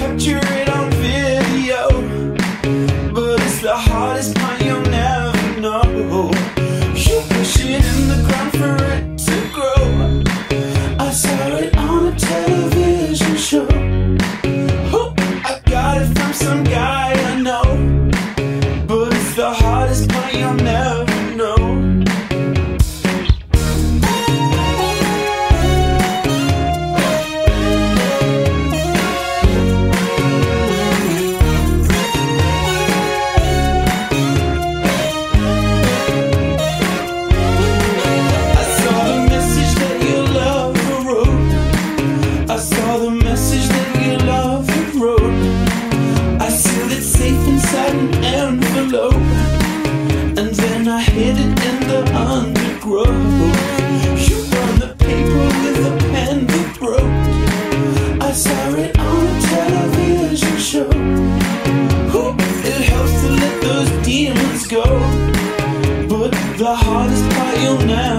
capture it on video, but it's the hardest part you'll never know. You push it in the ground for it to grow. I saw it on a television show. Oh, I got it from some guy I know, but it's the hardest part you'll never know. And then I hid it in the undergrowth. You burned the paper with a pen that broke. I saw it on a television show. Ooh, it helps to let those demons go, but the hardest part you'll never